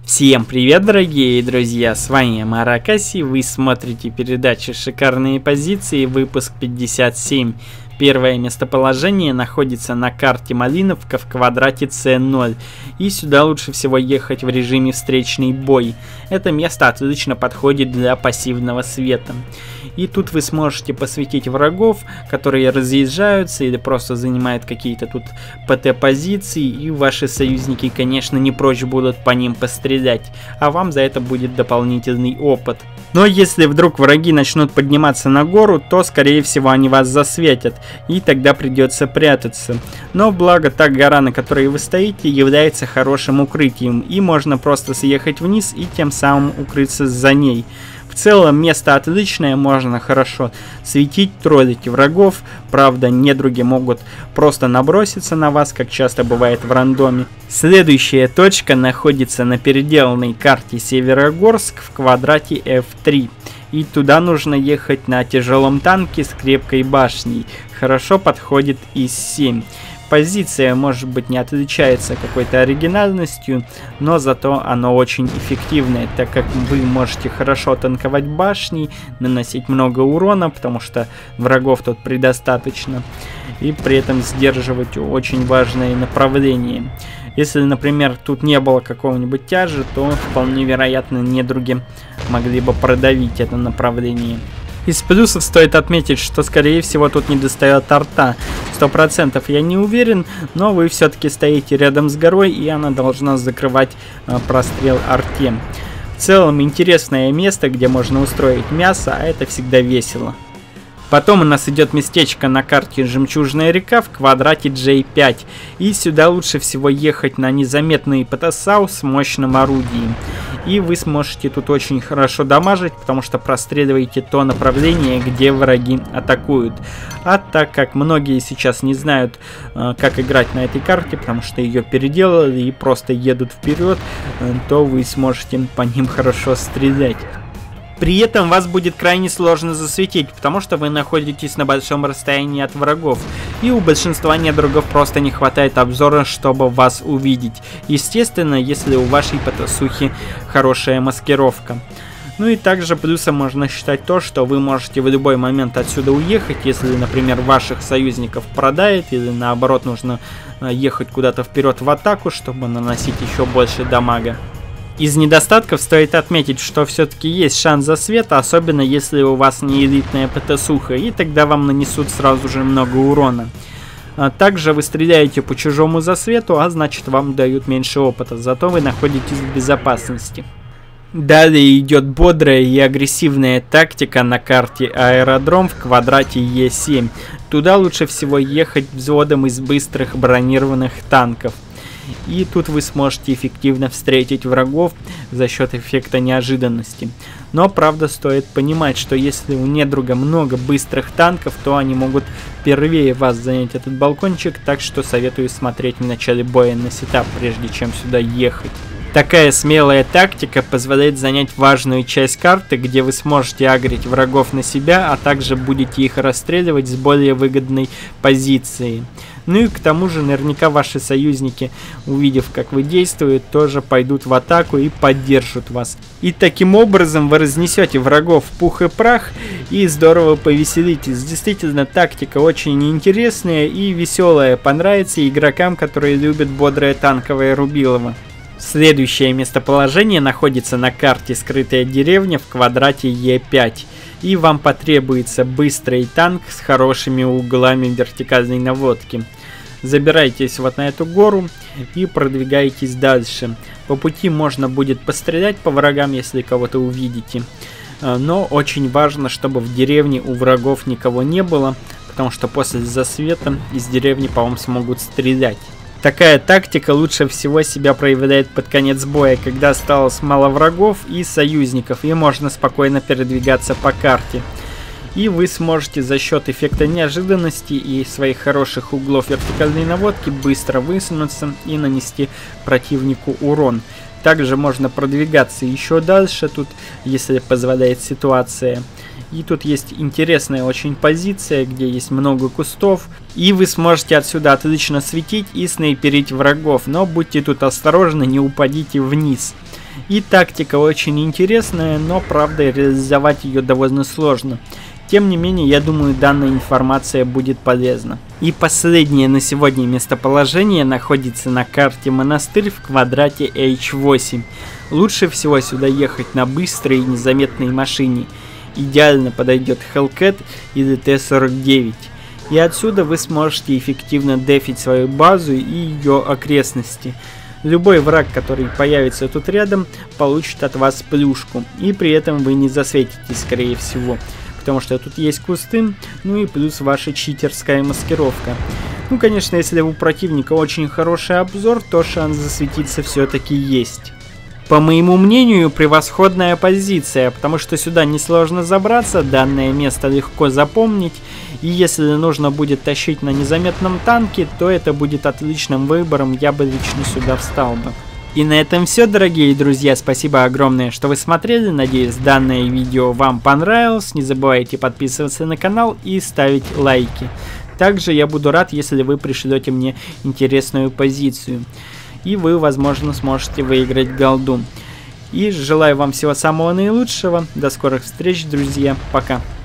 Всем привет, дорогие друзья, с вами Маракаси, вы смотрите передачу «Шикарные позиции», выпуск 57. Первое местоположение находится на карте Малиновка в квадрате С0, и сюда лучше всего ехать в режиме встречный бой. Это место отлично подходит для пассивного света. И тут вы сможете посветить врагов, которые разъезжаются или просто занимают какие-то тут ПТ-позиции, и ваши союзники, конечно, не прочь будут по ним пострелять, а вам за это будет дополнительный опыт. Но если вдруг враги начнут подниматься на гору, то скорее всего они вас засветят, и тогда придется прятаться. Но благо та гора, на которой вы стоите, является хорошим укрытием, и можно просто съехать вниз и тем самым укрыться за ней. В целом место отличное, можно хорошо светить, троллить врагов, правда недруги могут просто наброситься на вас, как часто бывает в рандоме. Следующая точка находится на переделанной карте Северогорск в квадрате F3. И туда нужно ехать на тяжелом танке с крепкой башней, хорошо подходит ИС-7. Позиция, может быть, не отличается какой-то оригинальностью, но зато она очень эффективная, так как вы можете хорошо танковать башни, наносить много урона, потому что врагов тут предостаточно, и при этом сдерживать очень важное направление. Если, например, тут не было какого-нибудь тяжа, то вполне вероятно недруги могли бы продавить это направление. Из плюсов стоит отметить, что скорее всего тут не достает арта. 100% я не уверен, но вы все-таки стоите рядом с горой, и она должна закрывать прострел арте. В целом интересное место, где можно устроить мясо, а это всегда весело. Потом у нас идет местечко на карте Жемчужная река в квадрате J5. И сюда лучше всего ехать на незаметный ПТСАУ с мощным орудием. И вы сможете тут очень хорошо дамажить, потому что простреливаете то направление, где враги атакуют. А так как многие сейчас не знают, как играть на этой карте, потому что ее переделали и просто едут вперед, то вы сможете по ним хорошо стрелять. При этом вас будет крайне сложно засветить, потому что вы находитесь на большом расстоянии от врагов, и у большинства недругов просто не хватает обзора, чтобы вас увидеть. Естественно, если у вашей ПТСухи хорошая маскировка. Ну и также плюсом можно считать то, что вы можете в любой момент отсюда уехать, если, например, ваших союзников продает, или наоборот нужно ехать куда-то вперед в атаку, чтобы наносить еще больше дамага. Из недостатков стоит отметить, что все-таки есть шанс засвета, особенно если у вас не элитная ПТСуха, и тогда вам нанесут сразу же много урона. Также вы стреляете по чужому засвету, а значит вам дают меньше опыта, зато вы находитесь в безопасности. Далее идет бодрая и агрессивная тактика на карте Аэродром в квадрате Е7. Туда лучше всего ехать взводом из быстрых бронированных танков. И тут вы сможете эффективно встретить врагов за счет эффекта неожиданности. Но правда стоит понимать, что если у недруга много быстрых танков, то они могут первее вас занять этот балкончик, так что советую смотреть в начале боя на сетап, прежде чем сюда ехать. Такая смелая тактика позволяет занять важную часть карты, где вы сможете агрить врагов на себя, а также будете их расстреливать с более выгодной позиции. Ну и к тому же наверняка ваши союзники, увидев, как вы действуете, тоже пойдут в атаку и поддержат вас. И таким образом вы разнесете врагов в пух и прах и здорово повеселитесь. Действительно, тактика очень интересная и веселая, понравится игрокам, которые любят бодрое танковое рубилово. Следующее местоположение находится на карте Скрытая деревня в квадрате Е5. И вам потребуется быстрый танк с хорошими углами вертикальной наводки. Забирайтесь вот на эту гору и продвигайтесь дальше. По пути можно будет пострелять по врагам, если кого-то увидите. Но очень важно, чтобы в деревне у врагов никого не было, потому что после засвета из деревни по вам смогут стрелять. Такая тактика лучше всего себя проявляет под конец боя, когда осталось мало врагов и союзников, и можно спокойно передвигаться по карте. И вы сможете за счет эффекта неожиданности и своих хороших углов вертикальной наводки быстро высунуться и нанести противнику урон. Также можно продвигаться еще дальше тут, если позволяет ситуация. И тут есть интересная очень позиция, где есть много кустов. И вы сможете отсюда отлично светить и снайперить врагов. Но будьте тут осторожны, не упадите вниз. И тактика очень интересная, но правда реализовать ее довольно сложно. Тем не менее, я думаю, данная информация будет полезна. И последнее на сегодня местоположение находится на карте Монастырь в квадрате H8. Лучше всего сюда ехать на быстрой и незаметной машине. Идеально подойдет Hellcat или Т-49. И отсюда вы сможете эффективно дефить свою базу и ее окрестности. Любой враг, который появится тут рядом, получит от вас плюшку. И при этом вы не засветитесь, скорее всего. Потому что тут есть кусты, ну и плюс ваша читерская маскировка. Ну, конечно, если у противника очень хороший обзор, то шанс засветиться все-таки есть. По моему мнению, превосходная позиция, потому что сюда несложно забраться, данное место легко запомнить, и если нужно будет тащить на незаметном танке, то это будет отличным выбором, я бы лично сюда встал бы. И на этом все, дорогие друзья, спасибо огромное, что вы смотрели, надеюсь, данное видео вам понравилось, не забывайте подписываться на канал и ставить лайки. Также я буду рад, если вы пришлете мне интересную позицию. И вы, возможно, сможете выиграть голду. И желаю вам всего самого наилучшего. До скорых встреч, друзья. Пока.